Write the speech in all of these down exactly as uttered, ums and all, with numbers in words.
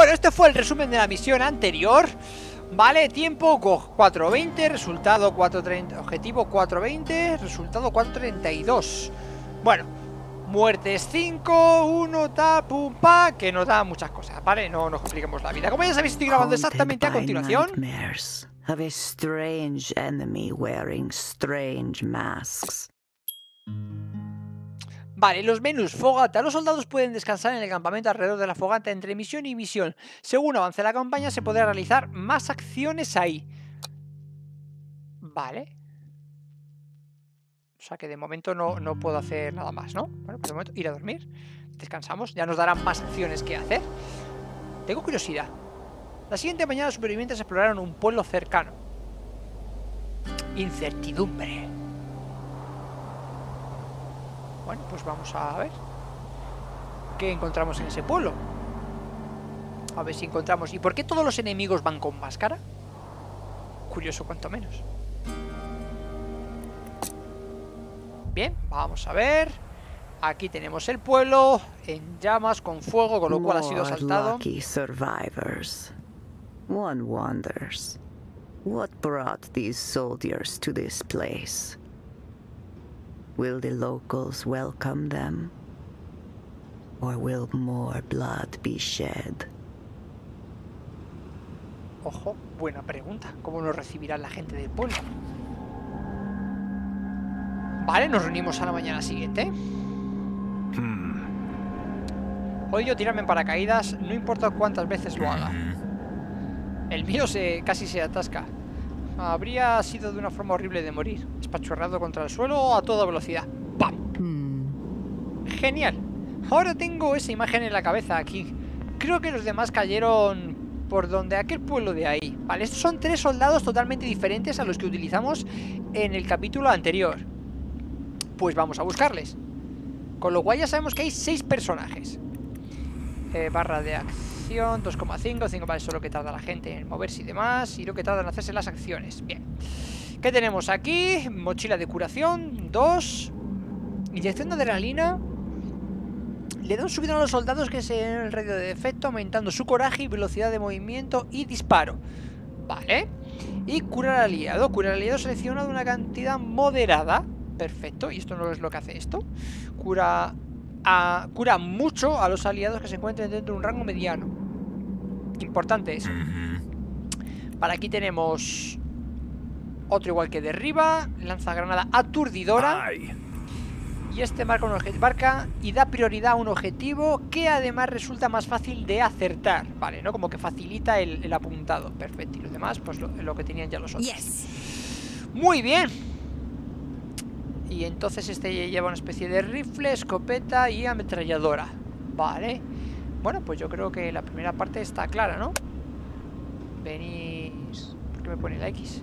Bueno, este fue el resumen de la misión anterior. Vale, tiempo cuatro veinte, resultado cuatro treinta, objetivo cuatro veinte, resultado cuatro treinta y dos. Bueno, muertes cinco, uno, ta, pum, pa, que nos da muchas cosas, ¿vale? No nos complicamos la vida. Como ya sabéis, estoy grabando exactamente a continuación. Of a strange enemy wearing strange masks. Vale, los menús, fogata. Los soldados pueden descansar en el campamento alrededor de la fogata entre misión y misión. Según avance la campaña se podrá realizar más acciones ahí. Vale. O sea que de momento no, no puedo hacer nada más, ¿no? Bueno, pues de momento ir a dormir. Descansamos, ya nos darán más acciones que hacer. Tengo curiosidad. La siguiente mañana los supervivientes exploraron un pueblo cercano. Incertidumbre. Bueno, pues vamos a ver qué encontramos en ese pueblo. A ver si encontramos... ¿Y por qué todos los enemigos van con máscara? Curioso cuanto menos. Bien, vamos a ver. Aquí tenemos el pueblo en llamas, con fuego, con lo cual ha sido asaltado. One wonders, what brought these soldiers to this place? Will the locals welcome them? Or will more blood be shed? Ojo, buena pregunta. ¿Cómo nos recibirá la gente del pueblo? Vale, nos reunimos a la mañana siguiente. Hmm. Odio tirarme en paracaídas, no importa cuántas veces lo haga. El mío se casi se atasca. Habría sido de una forma horrible de morir. Espachurrado contra el suelo a toda velocidad. ¡Pam! Mm. Genial. Ahora tengo esa imagen en la cabeza aquí. Creo que los demás cayeron por donde aquel pueblo de ahí. Vale, estos son tres soldados totalmente diferentes a los que utilizamos en el capítulo anterior. Pues vamos a buscarles. Con lo cual ya sabemos que hay seis personajes. Eh, barra de acción dos coma cinco, cinco para eso lo que tarda la gente en moverse y demás, y lo que tarda en hacerse las acciones. Bien, ¿qué tenemos aquí? Mochila de curación, dos. Inyección de adrenalina. Le da un subidón a los soldados que se en el radio de efecto, aumentando su coraje y velocidad de movimiento y disparo. Vale. Y curar al aliado. Curar al aliado selecciona de una cantidad moderada. Perfecto, y esto no es lo que hace esto. Cura... A, cura mucho a los aliados que se encuentren dentro de un rango mediano. Importante eso. Para aquí tenemos otro igual que derriba. Lanza granada aturdidora. Ay. Y este marca, un marca y da prioridad a un objetivo que además resulta más fácil de acertar. Vale, ¿no? Como que facilita el, el apuntado. Perfecto. Y los demás, pues lo, lo que tenían ya los otros. Yes. Muy bien. Y entonces este lleva una especie de rifle, escopeta y ametralladora. Vale. Bueno, pues yo creo que la primera parte está clara, ¿no? Venís... ¿Por qué me pone la X?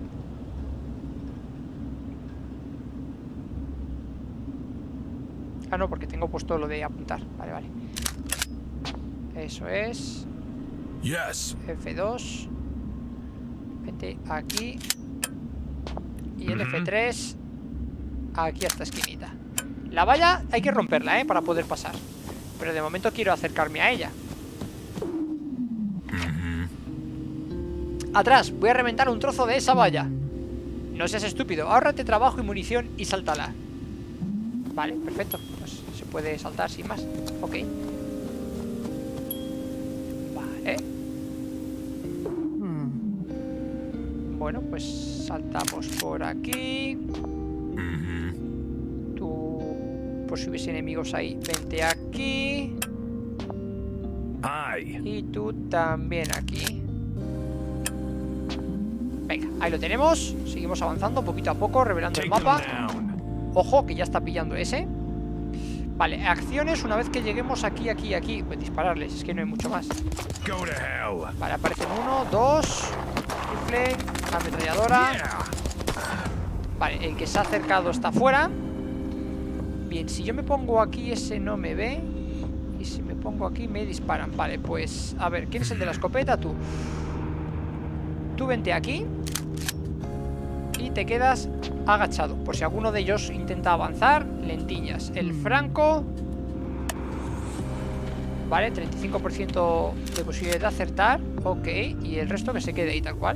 Ah, no, porque tengo puesto lo de apuntar. Vale, vale. Eso es. Yes. F dos. Vente aquí. Y el F tres... aquí a esta esquinita. La valla hay que romperla, ¿eh? Para poder pasar. Pero de momento quiero acercarme a ella. Atrás, voy a reventar un trozo de esa valla. No seas estúpido, ahórrate trabajo y munición y sáltala. Vale, perfecto. Pues se puede saltar sin más. Ok. Vale. Bueno, pues saltamos por aquí. Por si hubiese enemigos ahí, vente aquí. Ay. Y tú también aquí. Venga, ahí lo tenemos. Seguimos avanzando poquito a poco, revelando el mapa. Ojo, que ya está pillando ese. Vale, acciones una vez que lleguemos aquí, aquí, aquí. Pues dispararles, es que no hay mucho más. Vale, aparecen uno, dos. Rifle, ametralladora. Vale, el que se ha acercado está fuera. Bien, si yo me pongo aquí, ese no me ve. Y si me pongo aquí, me disparan. Vale, pues, a ver, ¿quién es el de la escopeta? Tú. Tú vente aquí. Y te quedas agachado. Por si alguno de ellos intenta avanzar, lentillas. El franco Vale, treinta y cinco por ciento de posibilidad de acertar. Ok, y el resto que se quede ahí tal cual.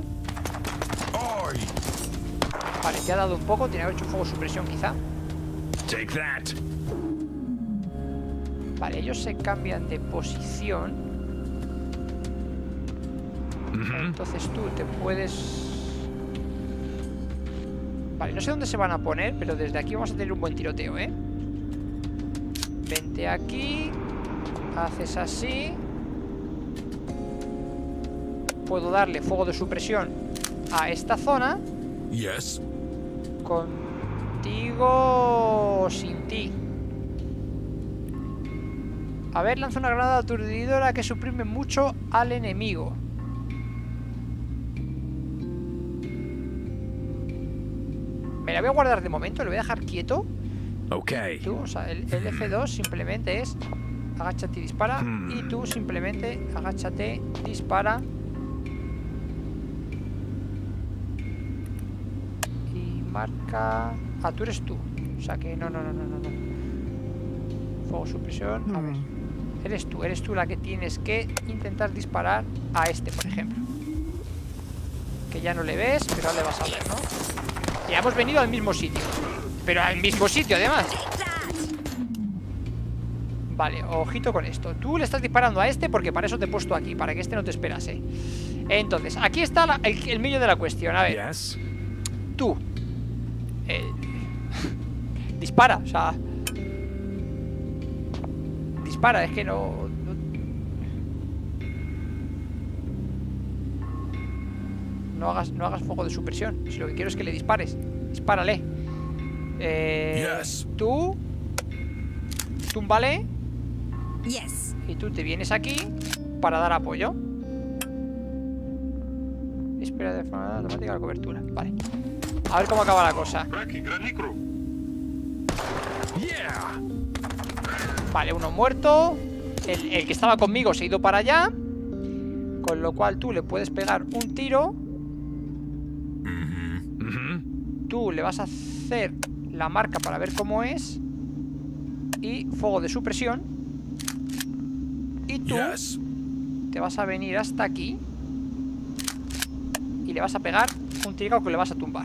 Vale, te ha dado un poco. Tiene que haber hecho fuego supresión quizá. Take that. Vale, ellos se cambian de posición. Mm-hmm. Entonces tú te puedes... Vale, no sé dónde se van a poner, pero desde aquí vamos a tener un buen tiroteo, ¿eh? Vente aquí. Haces así. Puedo darle fuego de supresión a esta zona. Yes. Contigo o sin ti. A ver, lanza una granada aturdidora que suprime mucho al enemigo. Me la voy a guardar de momento, lo voy a dejar quieto. Ok. Tú, o sea, el, el F dos simplemente es agáchate y dispara. Hmm. Y tú simplemente agáchate, dispara. Y marca... Ah, tú eres tú. O sea que no, no, no, no, no, no. Fuego supresión. A ver. Eres tú, eres tú la que tienes que intentar disparar a este, por ejemplo. Que ya no le ves, pero ahora le vas a ver, ¿no? Ya hemos venido al mismo sitio. Pero al mismo sitio, además. Vale, ojito con esto. Tú le estás disparando a este porque para eso te he puesto aquí, para que este no te esperase. Entonces, aquí está la, el, el medio de la cuestión. A ver, Yes. tú eh, dispara, o sea, dispara, es que no, no no hagas, no hagas fuego de supresión. Si lo que quiero es que le dispares, dispárale. eh, Yes. Tú túmbale. Yes. Y tú te vienes aquí para dar apoyo. Espera de forma automática la cobertura. Vale. A ver cómo acaba la cosa. Yeah. Vale, uno muerto. El, el que estaba conmigo se ha ido para allá. Con lo cual tú le puedes pegar un tiro. Mm-hmm. Mm-hmm. Tú le vas a hacer la marca para ver cómo es. Y fuego de supresión. Y tú Yes. te vas a venir hasta aquí. Y le vas a pegar un tiro que le vas a tumbar.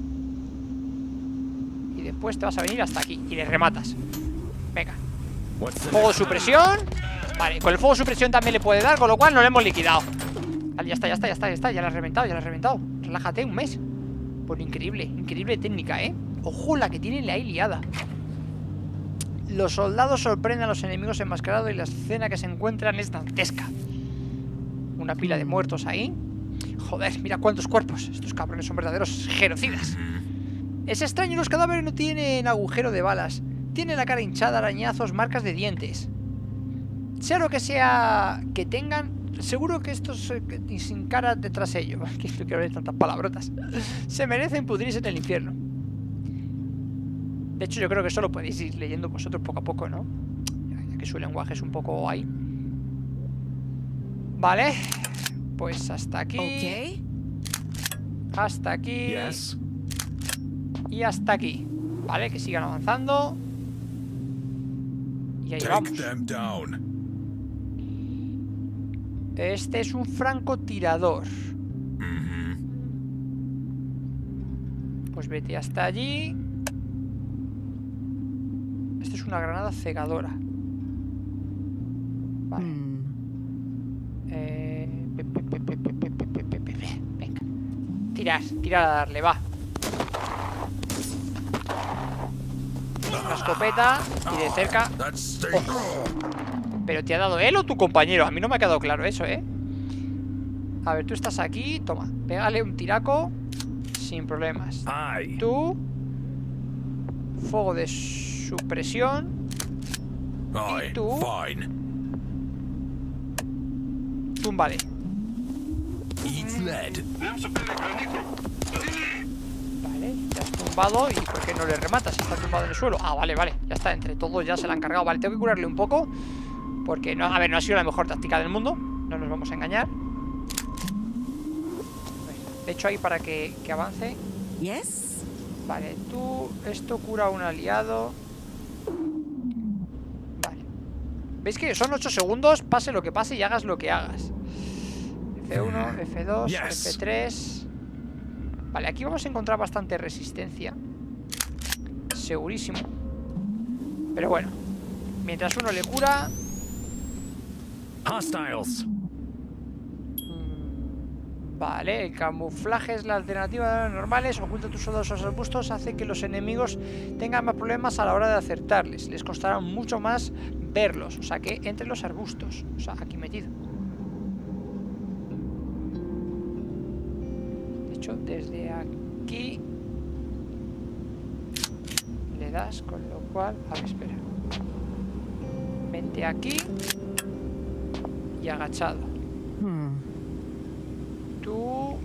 Y después te vas a venir hasta aquí y le rematas. Venga. What's the Fuego de next? supresión. Vale, con el fuego de supresión también le puede dar, con lo cual no lo hemos liquidado. Vale, ya está, ya está, ya está, ya está. Ya lo has reventado, ya lo has reventado. Relájate, un mes. Pues increíble, increíble técnica, ¿eh? Ojo la que tiene la ahí liada. Los soldados sorprenden a los enemigos enmascarados y la escena que se encuentran es dantesca. Una pila de muertos ahí. Joder, mira cuántos cuerpos. Estos cabrones son verdaderos genocidas. Es extraño, los cadáveres no tienen agujero de balas. Tienen la cara hinchada, arañazos, marcas de dientes. Sea lo que sea que tengan, seguro que estos eh, que- sin cara detrás ellos, que no quiero ver tantas palabrotas, se merecen pudrirse en el infierno. De hecho, yo creo que eso lo podéis ir leyendo vosotros poco a poco, ¿no? Ya que su lenguaje es un poco ahí. Vale. Pues hasta aquí. Okay. Hasta aquí. Yes. Y hasta aquí. Vale, que sigan avanzando. Y ahí Take vamos. them down. Este es un francotirador. Mm-hmm. Pues vete hasta allí. Esto es una granada cegadora. Vale. Hmm. Eh, pe, pe, pe, pe, pe, pe, pe, pe, pe, pe. Venga. Tirar, tirar a darle, va. Una escopeta y de cerca. That's the... ¿Pero te ha dado él o tu compañero? A mí no me ha quedado claro eso, ¿eh? A ver, tú estás aquí. Toma, pégale un tiraco sin problemas. Aye. Tú. Fuego de supresión. Aye. ¿Y tú? Fine. Túmbale. Eat lead. Vale, ya has tumbado. ¿Y por qué no le rematas si está tumbado en el suelo? Ah, vale, vale, ya está, entre todos ya se la han cargado. Vale, tengo que curarle un poco. Porque, no, a ver, no ha sido la mejor táctica del mundo. No nos vamos a engañar. De hecho, ahí para que, que avance. Yes. Vale, tú, esto cura a un aliado. Vale. ¿Veis que son ocho segundos? Pase lo que pase y hagas lo que hagas. F uno, F dos, Yes. F tres. Vale, aquí vamos a encontrar bastante resistencia. Segurísimo. Pero bueno, mientras uno le cura. Hostiles. Vale, el camuflaje es la alternativa de las normales. Oculta tus soldados a los arbustos. Hace que los enemigos tengan más problemas a la hora de acertarles. Les costará mucho más verlos. O sea que entre los arbustos. O sea, aquí metido. De hecho, desde aquí le das, con lo cual... A ver, espera. Vente aquí y agachado. Hmm. Tú...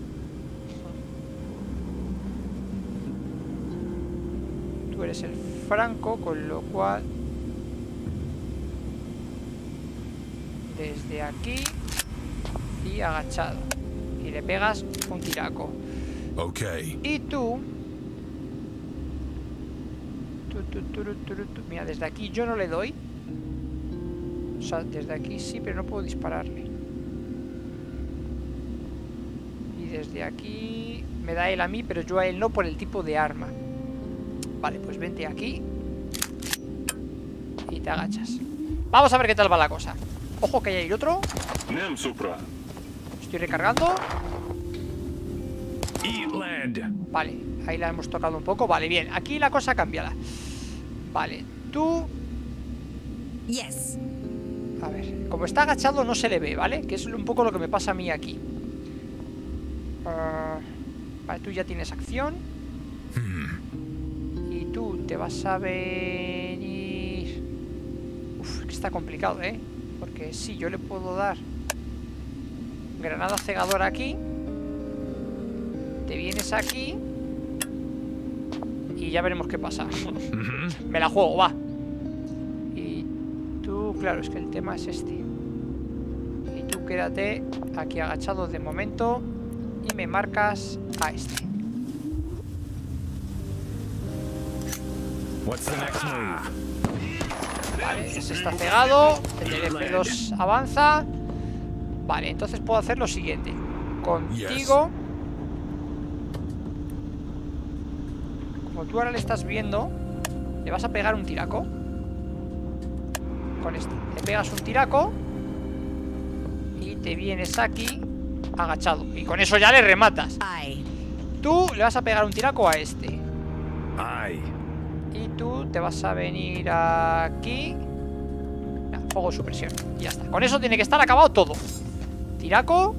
Tú eres el franco, con lo cual... Desde aquí y agachado. Y le pegas un tiraco. Okay. Y tú... Tú, tú, tú, tú, tú, tú. Mira, desde aquí yo no le doy. O sea, desde aquí sí, pero no puedo dispararle. Y desde aquí me da él a mí, pero yo a él no por el tipo de arma. Vale, pues vente aquí y te agachas. Vamos a ver qué tal va la cosa. Ojo que hay otro. Nem supra. Estoy recargando. Eat lead. Vale, ahí la hemos tocado un poco. Vale, bien, aquí la cosa cambiada. Vale, tú... Yes. A ver, como está agachado no se le ve, ¿vale? Que es un poco lo que me pasa a mí aquí. Uh, vale, tú ya tienes acción. Y tú te vas a venir... Uf, que está complicado, ¿eh? Porque sí, yo le puedo dar granada cegadora aquí. Te vienes aquí y ya veremos qué pasa. Me la juego, va. Y tú, claro, es que el tema es este. Y tú quédate aquí agachado de momento y me marcas a este. What's the next move? Vale, ese está cegado. El del F dos avanza. Vale, entonces puedo hacer lo siguiente. Contigo, como tú ahora le estás viendo, le vas a pegar un tiraco. Con este, le pegas un tiraco y te vienes aquí agachado. Y con eso ya le rematas. I. Tú le vas a pegar un tiraco a este. Aye. Y tú te vas a venir aquí. Nah, fuego de supresión. Y ya está. Con eso tiene que estar acabado todo. Tiraco.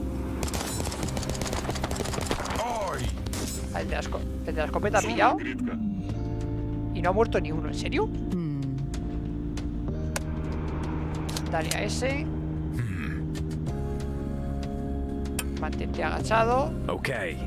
El de la, esco el de la escopeta ha pillado. Y no ha muerto ni uno. ¿En serio? Hmm. Dale a ese. Mantente agachado. Okay.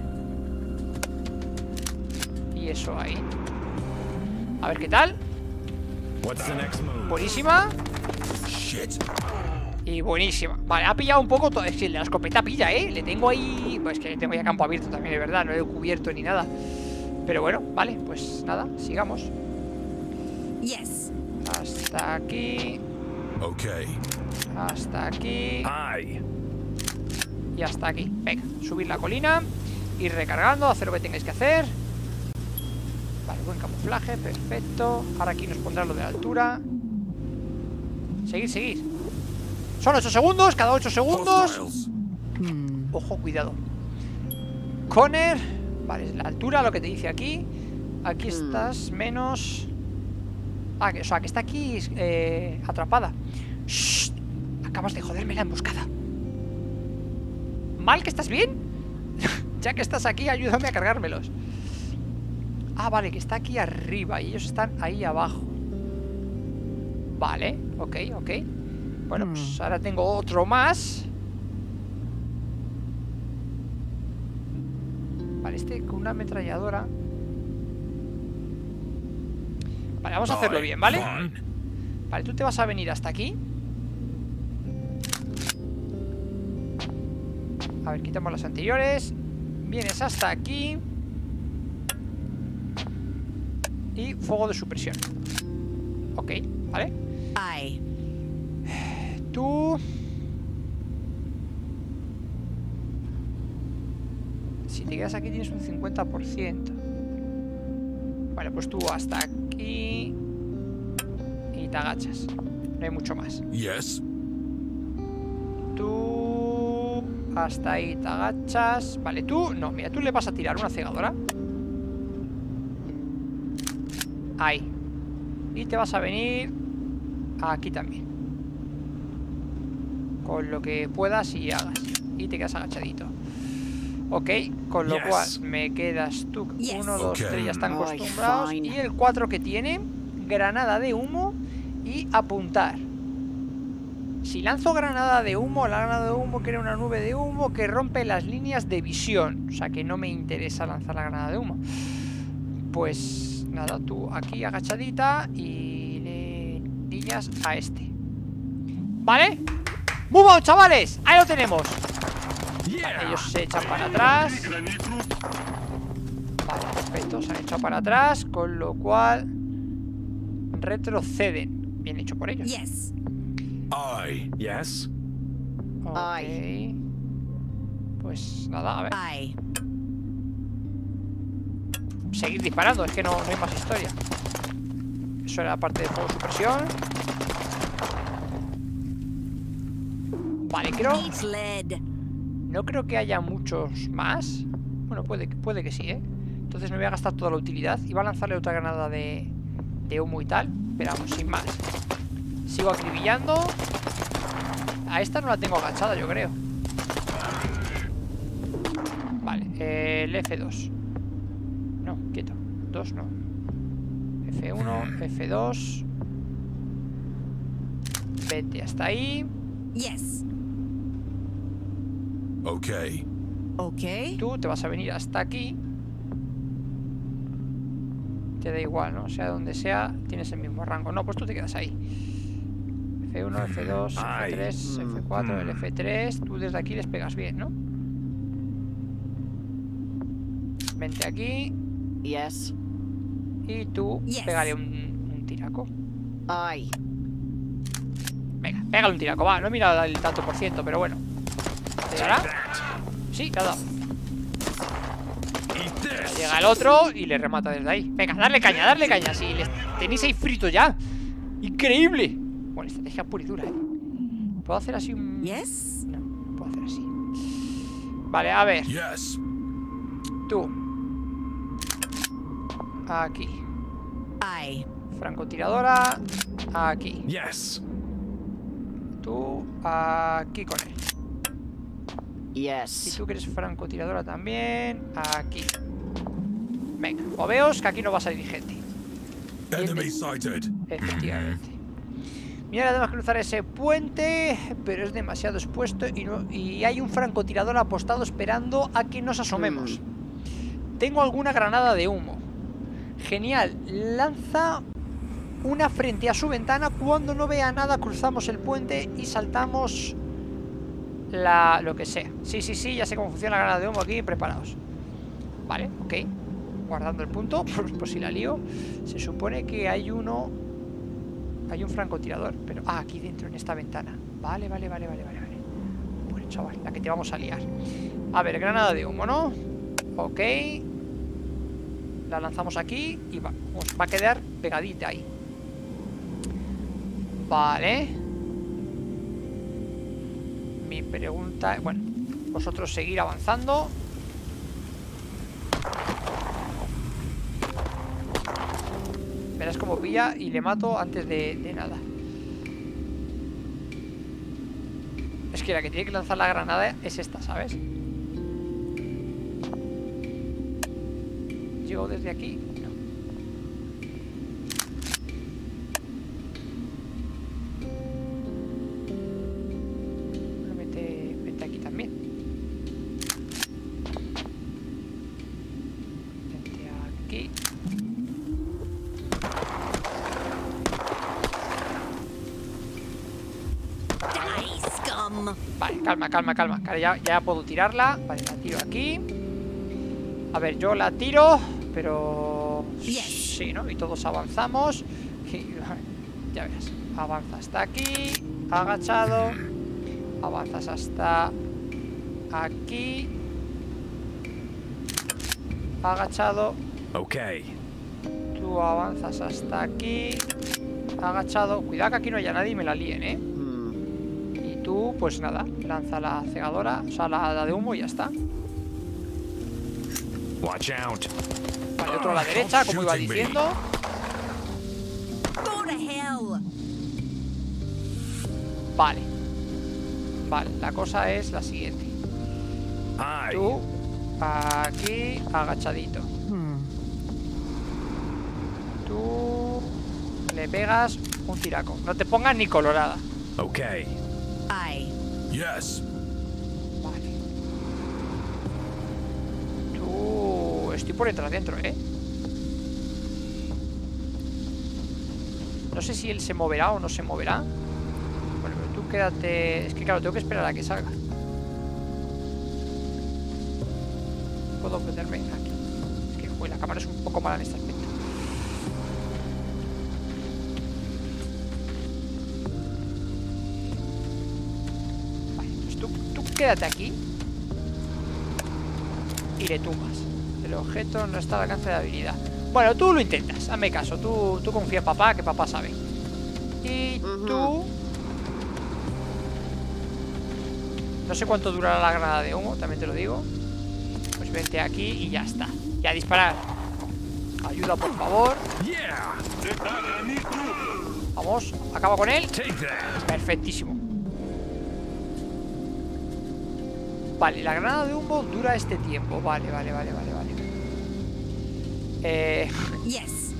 Y eso ahí. A ver qué tal. What's the next move? Buenísima. Shit. Y buenísima. Vale, ha pillado un poco todo. Es que la escopeta pilla, ¿eh? Le tengo ahí... Pues que tengo ya campo abierto también, de verdad. No lo he cubierto ni nada. Pero bueno, vale. Pues nada, sigamos. Yes. Hasta aquí. Okay. Hasta aquí. Aye. Y hasta aquí. Venga, subir la colina. Ir recargando, hacer lo que tengáis que hacer. Vale, buen camuflaje, perfecto. Ahora aquí nos pondrá lo de la altura. Seguir, seguir. Son ocho segundos, cada ocho segundos. Hostiles. Hmm. Ojo, cuidado. Conner. Vale, la altura, lo que te dice aquí. Aquí estás menos... Ah, que, o sea, que está aquí eh, atrapada. Shh, acabas de joderme la emboscada. ¿Mal que estás bien? Ya que estás aquí, ayúdame a cargármelos. Ah, vale, que está aquí arriba y ellos están ahí abajo. Vale, ok, ok. Bueno, pues ahora tengo otro más. Vale, este con una ametralladora. Vale, vamos a hacerlo bien, ¿vale? Vale, tú te vas a venir hasta aquí. A ver, quitamos las anteriores. Vienes hasta aquí. Y fuego de supresión. Ok, ¿vale? I. tú... Si te quedas aquí tienes un cincuenta por ciento. Vale, pues tú hasta aquí y te agachas. No hay mucho más. Yes. Tú hasta ahí te agachas. Vale, tú... No, mira, tú le vas a tirar una cegadora. Ahí. Y te vas a venir aquí también. Con lo que puedas y hagas. Y te quedas agachadito. Ok, con lo Yes. cual me quedas tú. Yes. Uno, dos, Ok. tres, ya están Ay, acostumbrados. fine. Y el cuatro que tiene, granada de humo y apuntar. Si lanzo granada de humo, la granada de humo crea una nube de humo que rompe las líneas de visión. O sea que no me interesa lanzar la granada de humo. Pues nada, tú aquí agachadita y le niñas a este. ¿Vale? ¡Move out, chavales! Ahí lo tenemos. Vale, ellos se echan para atrás. Vale, perfecto, se han echado para atrás, con lo cual retroceden. Bien hecho por ellos. Yes. I. Yes. Ok. Ay. Pues nada, a ver. I. Seguir disparando, es que no, no hay más historia. Eso era parte de fuego supresión. Vale, creo... Eat lead. No creo que haya muchos más. Bueno, puede, puede que sí, ¿eh? Entonces me voy a gastar toda la utilidad. Iba a lanzarle otra granada de, de humo y tal, pero vamos, sin más. Sigo acribillando. A esta no la tengo agachada, yo creo. Vale, eh, el F dos. No, quieto. dos no. F uno, F dos. Vete hasta ahí. Yes. Okay. Okay. Tú te vas a venir hasta aquí. Te da igual, ¿no? Sea donde sea, tienes el mismo rango. No, pues tú te quedas ahí. F uno, F dos, F tres, F cuatro, el F tres. Tú desde aquí les pegas bien, ¿no? Vente aquí. Yes. Y tú Yes. pégale un, un tiraco. Ay. Venga, pégale un tiraco, va. No he mirado el tanto por ciento, pero bueno. ¿Te dará? Sí, le ha dado. Eat this. Llega el otro y le remata desde ahí. Venga, darle caña, darle caña. Si les tenéis ahí frito ya. Increíble. Bueno, estrategia pura y dura, ¿eh? ¿Puedo hacer así un...? Yes. No, puedo hacer así. Vale, a ver. Yes. Tú. Aquí. I. Francotiradora. Aquí. Yes. Tú. Aquí con él. Y Yes. tú que eres francotiradora también. Aquí. Venga, o veos que aquí no va a salir gente. Enemy sighted. Efectivamente. Mira, tenemos que cruzar ese puente, pero es demasiado expuesto y, no, y hay un francotirador apostado esperando a que nos asomemos. Tengo alguna granada de humo. Genial. Lanza una frente a su ventana. Cuando no vea nada, cruzamos el puente y saltamos la, lo que sea. Sí, sí, sí, ya sé cómo funciona la granada de humo aquí. Preparados. Vale, ok. Guardando el punto, por, por si la lío. Se supone que hay uno... Hay un francotirador, pero... Ah, aquí dentro, en esta ventana. Vale, vale, vale, vale, vale, vale. Bueno, chaval, la que te vamos a liar. A ver, granada de humo, ¿no? Ok. La lanzamos aquí y va, va a quedar pegadita ahí. Vale. Mi pregunta... Bueno, vosotros seguir avanzando. Verás cómo pilla y le mato antes de, de nada. Es que la que tiene que lanzar la granada es esta, ¿sabes? Llego desde aquí. No. Bueno, vete, vete aquí también. Vente aquí. Die, scum. Vale, calma, calma, calma. Claro, ya, ya puedo tirarla. Vale, la tiro aquí. A ver, yo la tiro, pero... Yes. Sí, ¿no? Y todos avanzamos. Y... Ya verás. Avanza hasta aquí. agachado. Avanzas hasta aquí. Agachado. Ok. Tú avanzas hasta aquí. Agachado. Cuidado que aquí no haya nadie y me la líen, ¿eh? Y tú, pues nada, lanza la cegadora, o sea, la, la de humo y ya está. Watch out. Vale, otro a la derecha, como iba diciendo. Go to hell. Vale. Vale, la cosa es la siguiente. Aye. Tú, aquí, agachadito. Tú le pegas un tiraco. No te pongas ni colorada. Ok. I. Yes. Vale. Tú... Estoy por entrar dentro, ¿eh? No sé si él se moverá o no se moverá. Bueno, pero tú quédate... Es que claro, tengo que esperar a que salga. Puedo meterme aquí. Es que, joder, la cámara es un poco mala en este aspecto. Vale, pues tú, tú quédate aquí. Y le tumbas. El objeto no está al alcance de habilidad. Bueno, tú lo intentas, hazme caso. Tú, tú confía en papá, que papá sabe. Y tú... No sé cuánto durará la granada de humo, también te lo digo. Pues vente aquí y ya está. Y a disparar. Ayuda, por favor. Yeah. Vamos, acaba con él. Take that. Perfectísimo. Vale, la granada de humo dura este tiempo. Vale, vale, vale, vale, vale. Eh, Yes.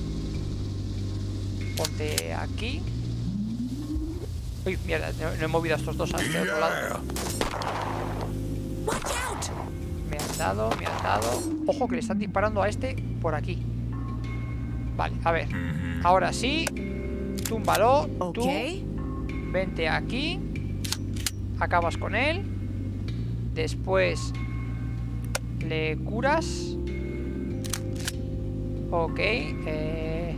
ponte aquí. Uy, mierda, no, no he movido a estos dos a este otro lado. Yeah. Watch out. Me han dado, me han dado. Ojo que le están disparando a este por aquí. Vale, a ver. Ahora sí. Túmbalo. Tú Ok. vente aquí. Acabas con él. Después le curas. Ok. Eh,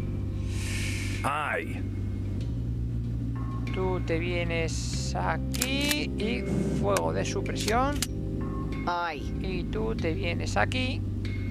Aye. tú te vienes aquí. Y fuego de supresión. Ay. Y tú te vienes aquí.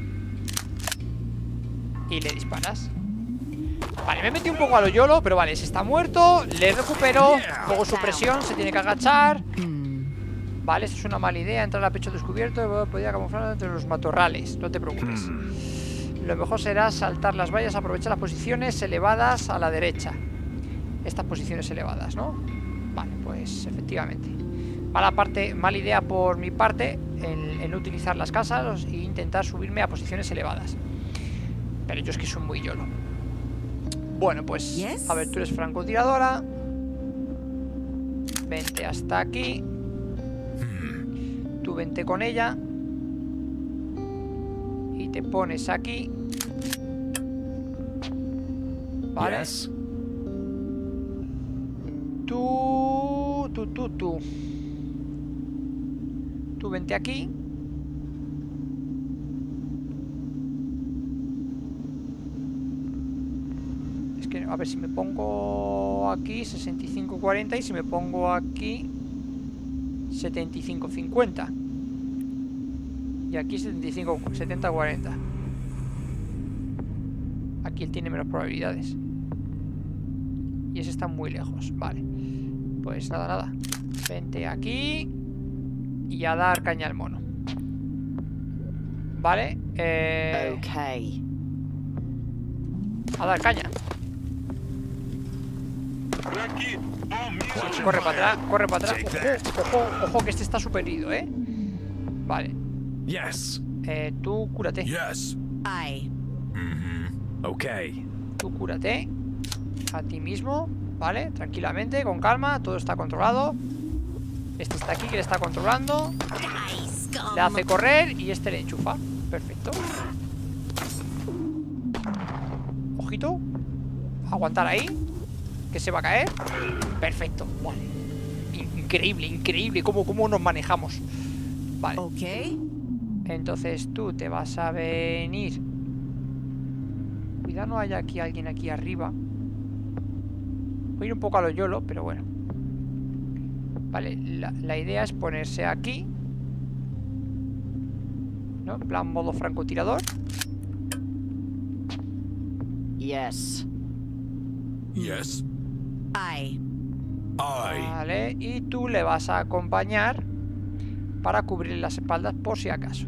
Y le disparas. Vale, me he metido un poco a lo YOLO, pero vale, se está muerto. Le recupero. Fuego supresión, se tiene que agachar. Vale, esto es una mala idea. Entrar a pecho descubierto. Podría camuflar entre los matorrales. No te preocupes. Lo mejor será saltar las vallas. Aprovechar las posiciones elevadas a la derecha. Estas posiciones elevadas, ¿no? Vale, pues efectivamente. Mala parte, mala idea por mi parte en, en utilizar las casas e intentar subirme a posiciones elevadas. Pero yo es que soy muy YOLO. Bueno, pues Yes. a ver, tú eres francotiradora. Vente hasta aquí. Tú vente con ella. Y te pones aquí. Vale. Yes. Tú, tú, tú, tú. Tú vente aquí. Es que, a ver, si me pongo aquí sesenta y cinco cuarenta y si me pongo aquí setenta y cinco cincuenta. Y aquí setenta y cinco setenta cuarenta. Aquí él tiene menos probabilidades. Y ese está muy lejos. Vale. Pues nada, nada. Vente aquí. Y a dar caña al mono. Vale. Eh, Okay. a dar caña. Corre para atrás, corre para atrás. Ojo, ojo, ojo, que este está súper herido, ¿eh? Vale. Yes. Eh, tú cúrate. Yes. I. Ok. Tú cúrate. A ti mismo. Vale, tranquilamente, con calma. Todo está controlado. Este está aquí que le está controlando. Die, scum. Le hace correr y este le enchufa. Perfecto. Ojito. Aguantar ahí. Que se va a caer. Perfecto. Vale. Increíble, increíble cómo, cómo nos manejamos. Vale. Ok. Entonces tú te vas a venir. Cuidado, no haya aquí alguien aquí arriba. Voy a ir un poco a lo YOLO, pero bueno. Vale, la, la idea es ponerse aquí, ¿no? En plan modo francotirador. Yes. Yes. Aye. I. Vale, y tú le vas a acompañar para cubrir las espaldas por si acaso.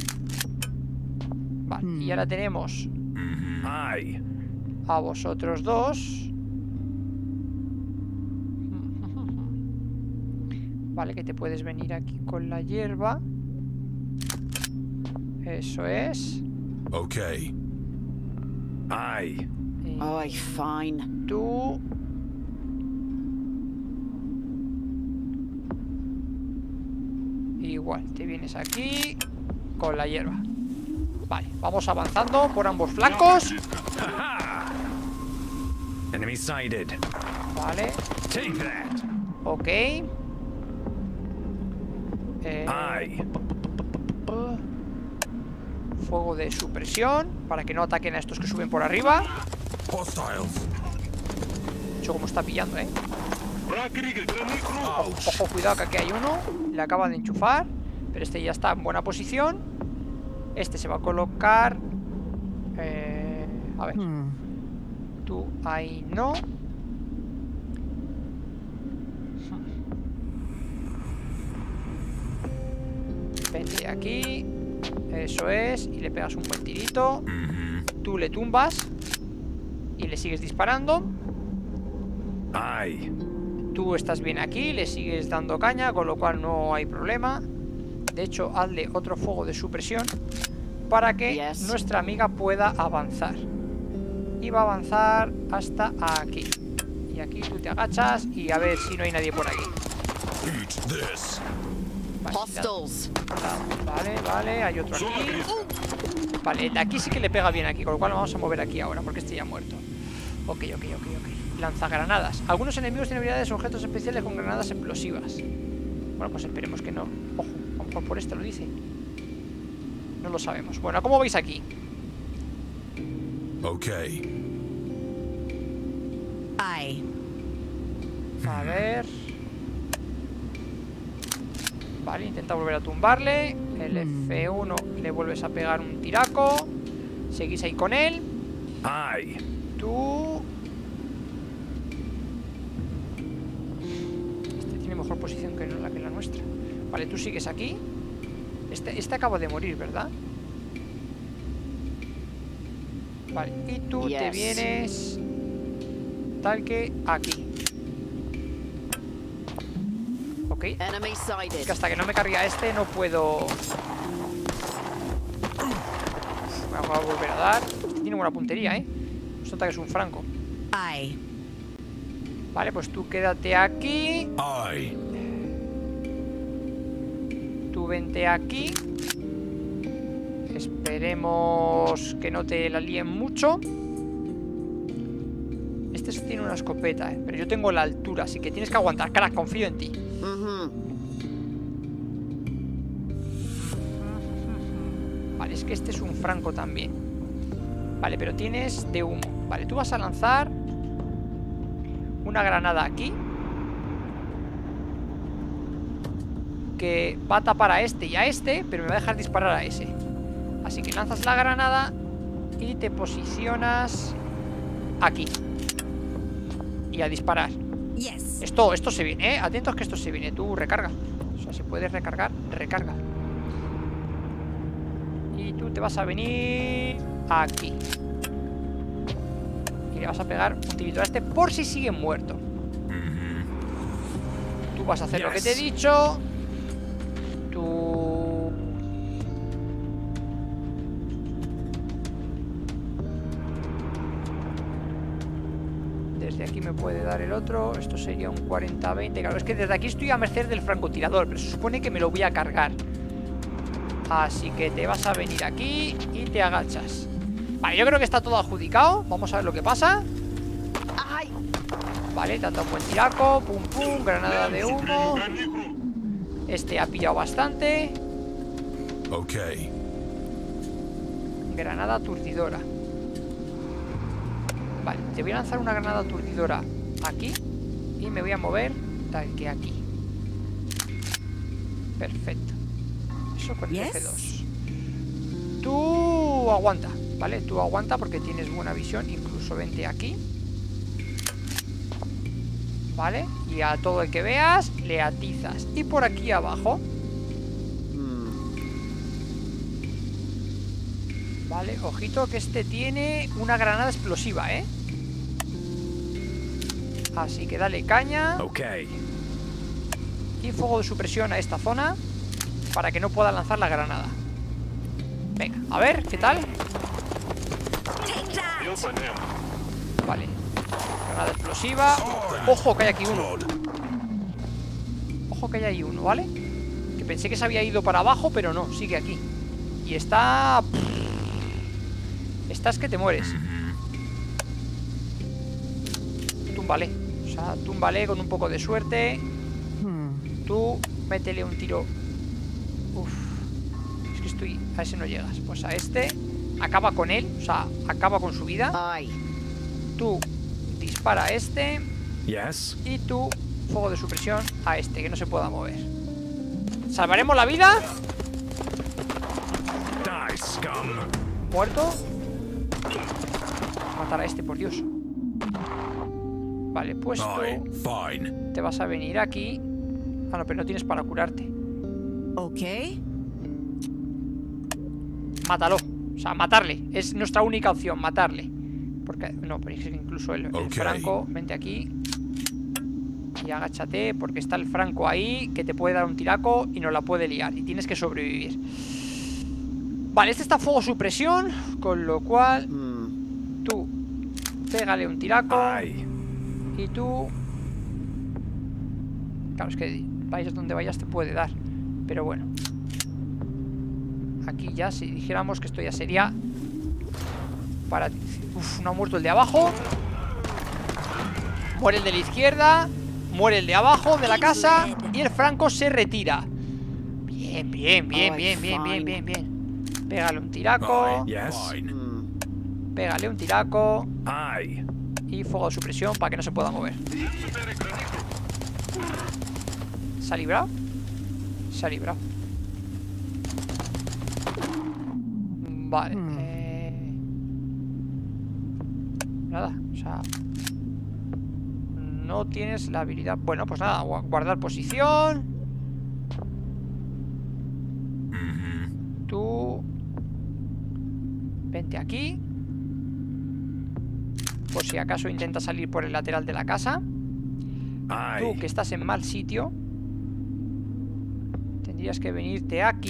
Vale, y ahora tenemos I. a vosotros dos. Vale, que te puedes venir aquí con la hierba. Eso es. Okay. I. Y Aye, fine. tú... Igual, te vienes aquí con la hierba. Vale, vamos avanzando por ambos flancos. Enemy sighted. Vale, Take that. ok. Eh, I. fuego de supresión para que no ataquen a estos que suben por arriba. Hostiles. Mucho como está pillando, eh. Ouch. Ojo, cuidado que aquí hay uno. Le acaba de enchufar, pero este ya está en buena posición. Este se va a colocar eh, a ver. Tú ahí no. Vente aquí. Eso es. Y le pegas un buen tirito. Tú le tumbas y le sigues disparando. I. Tú estás bien aquí, le sigues dando caña, con lo cual no hay problema. De hecho, hazle otro fuego de supresión para que Yes. nuestra amiga pueda avanzar. Y va a avanzar hasta aquí. Y aquí tú te agachas y a ver si no hay nadie por aquí. Eat this. Vale, da- Hostiles. da- vale, vale, hay otro aquí. Vale, el de aquí sí que le pega bien aquí, con lo cual lo vamos a mover aquí ahora, porque este ya ha muerto. Ok, ok, ok, ok. Lanzagranadas. Algunos enemigos tienen habilidades o objetos especiales con granadas explosivas. Bueno, pues esperemos que no. Ojo, a lo mejor por esto lo dice. No lo sabemos. Bueno, ¿cómo veis aquí? Okay. Aye. A ver. Vale, intenta volver a tumbarle. El F uno le vuelves a pegar un tiraco. Seguís ahí con él. I. Tú... Este tiene mejor posición que la que la nuestra. Vale, tú sigues aquí. Este, este acaba de morir, ¿verdad? Vale, y tú te Yes. vienes tal que aquí. Ok. Enemy Es sighted. que hasta que no me cargue a este no puedo... Me voy a volver a dar. Este tiene buena puntería, ¿eh? Se nota que es un franco. Aye. Vale, pues tú quédate aquí. I. Tú vente aquí. Esperemos que no te la líen mucho. Este tiene una escopeta, ¿eh? Pero yo tengo la altura, así que tienes que aguantar. Crack, confío en ti. Mhm. Vale, es que este es un franco también. Vale, pero tienes de humo. Vale, tú vas a lanzar una granada aquí que va a tapar a este y a este, pero me va a dejar disparar a ese. Así que lanzas la granada y te posicionas aquí y a disparar. Yes. Esto, esto se viene, ¿eh? Atentos que esto se viene. Tú recarga. O sea, si puedes recargar, recarga. Y tú te vas a venir aquí. Y le vas a pegar un tirito a este por si sigue muerto. Tú vas a hacer lo que te he dicho. Tú... Desde aquí me puede dar el otro. Esto sería un cuarenta veinte. Claro, es que desde aquí estoy a merced del francotirador, pero se supone que me lo voy a cargar. Así que te vas a venir aquí y te agachas. Vale, yo creo que está todo adjudicado. Vamos a ver lo que pasa. Ay. Vale, te ha dado un buen tiraco. Pum, pum, granada de humo. Este ha pillado bastante. Okay. Granada aturdidora. Vale, te voy a lanzar una granada aturdidora aquí. Y me voy a mover tal que aquí. Perfecto. Eso con el Yes. F dos. Tú aguanta, ¿vale? Tú aguanta porque tienes buena visión. Incluso vente aquí. ¿Vale? Y a todo el que veas le atizas. Y por aquí abajo, Hmm. ¿vale? Ojito que este tiene una granada explosiva, ¿eh? Así que dale caña. Okay. Y fuego de supresión a esta zona para que no pueda lanzar la granada. Venga, a ver, ¿qué tal? Vale. Granada explosiva. Ojo que hay aquí uno. Ojo que hay ahí uno, ¿vale? Que pensé que se había ido para abajo, pero no, sigue aquí. Y está... Estás que te mueres. Túmbale. O sea, túmbale con un poco de suerte. Tú, métele un tiro. Uf. Es que estoy... A ese no llegas. Pues a este... Acaba con él. O sea, acaba con su vida. Aye. Tú, dispara a este. Yes. Y tú, fuego de supresión a este, que no se pueda mover. ¿Salvaremos la vida? Die, scum. Muerto. Matar a este, por Dios. Vale, pues Aye. tú Fine. te vas a venir aquí. Ah, no, pero no tienes para curarte. Ok. Mátalo. O sea, matarle. Es nuestra única opción, matarle. Porque, no, pero es que incluso el, el Ok. Franco, vente aquí. Y agáchate, porque está el Franco ahí, que te puede dar un tiraco y nos la puede liar. Y tienes que sobrevivir. Vale, este está a fuego supresión, con lo cual Hmm. tú pégale un tiraco. Aye. Y tú... Claro, es que vayas donde vayas te puede dar. Pero bueno. Aquí ya, si dijéramos que esto ya sería... Para... Uf, no ha muerto el de abajo. Muere el de la izquierda. Muere el de abajo, de la casa. Y el Franco se retira. Bien, bien, bien, Ay, bien, bien, bien, fine. bien, bien. Pégale un tiraco. Yes. Hmm. Pégale un tiraco. Aye. Y fuego de supresión para que no se pueda mover. ¿Se ha librado? Se ha librado. Vale. Hmm. eh, Nada, o sea... No tienes la habilidad... Bueno, pues nada, gua- guardar posición. Tú... Vente aquí. Por si acaso intenta salir por el lateral de la casa. Tú, Aye. que estás en mal sitio, tendrías que venirte aquí.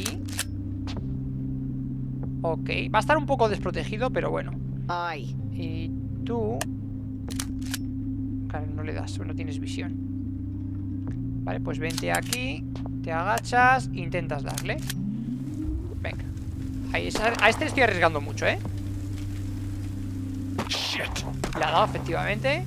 Ok, va a estar un poco desprotegido, pero bueno. Aye. Y tú... Claro, no le das, no tienes visión. Vale, pues vente aquí. Te agachas e intentas darle. Venga. Ahí, esa- a este le estoy arriesgando mucho, ¿eh? Shit. Le ha dado, efectivamente.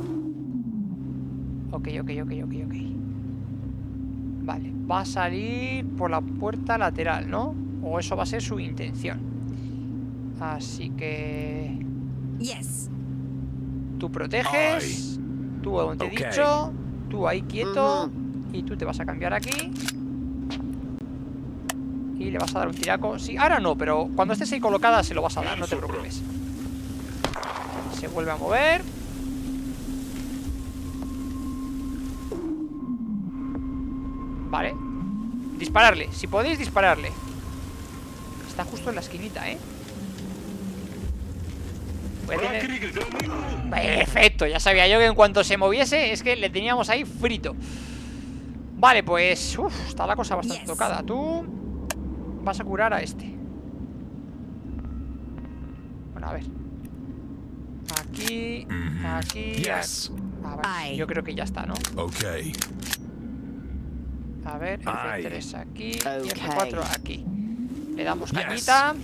Ok, ok, ok, ok, ok. Vale, va a salir por la puerta lateral, ¿no? O eso va a ser su intención. Así que... Yes. Tú proteges. Tú, donde te he Ok. dicho. Tú ahí quieto. Ujú. Y tú te vas a cambiar aquí. Y le vas a dar un tiraco. Sí, ahora no, pero cuando estés ahí colocada se lo vas a dar, no te preocupes. Se vuelve a mover. Vale. Dispararle, si podéis dispararle. Está justo en la esquinita, ¿eh? Voy a tener... Perfecto, ya sabía yo que en cuanto se moviese es que le teníamos ahí frito. Vale, pues... Uf, está la cosa bastante Yes. tocada. Tú vas a curar a este. Bueno, a ver. Aquí, aquí... Yes. A ver, Ay. yo creo que ya está, ¿no? Okay. A ver, Ay. F tres aquí y Ok. F cuatro aquí. Le damos Yes. cañita.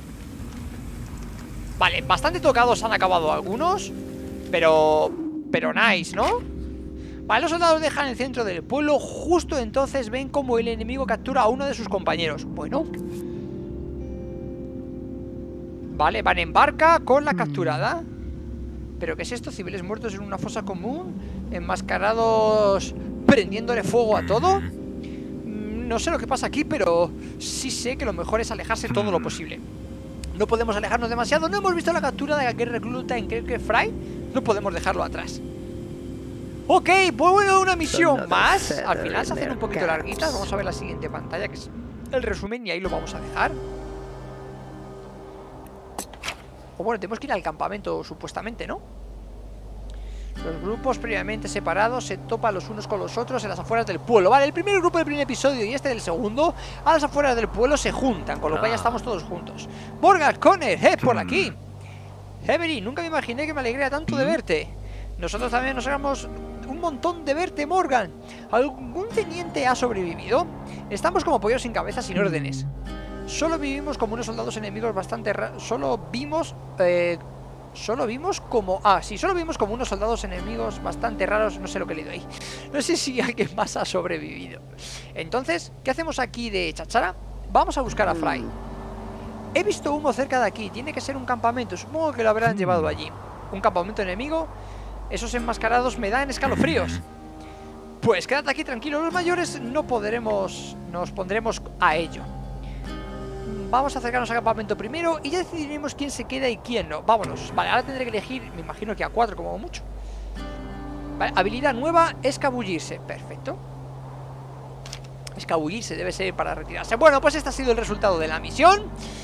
Vale, bastante tocados han acabado algunos. Pero... Pero nice, ¿no? Vale, los soldados dejan el centro del pueblo. Justo entonces ven como el enemigo captura a uno de sus compañeros. Bueno. Vale, van en barca con la capturada. ¿Pero qué es esto? Civiles muertos en una fosa común, enmascarados prendiéndole fuego a todo. No sé lo que pasa aquí, pero sí sé que lo mejor es alejarse todo lo posible. No podemos alejarnos demasiado. No hemos visto la captura de aquel recluta en Kirke Fry. No podemos dejarlo atrás. Ok, pues bueno, una misión más. Al final se hacen un poquito larguitas. Vamos a ver la siguiente pantalla, que es el resumen, y ahí lo vamos a dejar. O bueno, tenemos que ir al campamento, supuestamente, ¿no? Los grupos previamente separados se topan los unos con los otros en las afueras del pueblo. Vale, el primer grupo del primer episodio y este del segundo, a las afueras del pueblo se juntan, con lo cual ya estamos todos juntos. Morgan, Connor, eh, por aquí. Every, nunca me imaginé que me alegraría tanto de verte. Nosotros también nos alegramos un montón de verte, Morgan. ¿Algún teniente ha sobrevivido? Estamos como pollos sin cabeza, sin órdenes. Solo vivimos como unos soldados enemigos bastante raros. Solo vimos... Eh, solo vimos como... Ah, sí, solo vimos como unos soldados enemigos bastante raros. No sé lo que he leído ahí. No sé si alguien más ha sobrevivido. Entonces, ¿qué hacemos aquí de chachara? Vamos a buscar a Fry. He visto humo cerca de aquí. Tiene que ser un campamento. Supongo que lo habrán llevado allí. ¿Un campamento enemigo? Esos enmascarados me dan escalofríos. Pues quédate aquí tranquilo. Los mayores no podremos... Nos pondremos a ello. Vamos a acercarnos al campamento primero y ya decidiremos quién se queda y quién no. Vámonos. Vale, ahora tendré que elegir, me imagino que a cuatro como mucho. Vale, habilidad nueva, escabullirse. Perfecto. Escabullirse debe ser para retirarse. Bueno, pues este ha sido el resultado de la misión.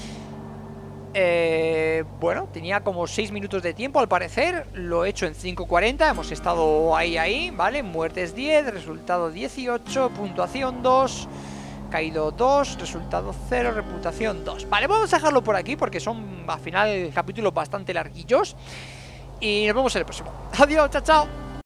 Eh, bueno, tenía como seis minutos de tiempo al parecer. Lo he hecho en cinco cuarenta. Hemos estado ahí, ahí, ¿vale? Muertes diez, resultado dieciocho, puntuación dos... Caído dos, resultado cero, reputación dos. Vale, vamos a dejarlo por aquí porque son al final capítulos bastante larguillos. Y nos vemos en el próximo. Adiós, chao, chao.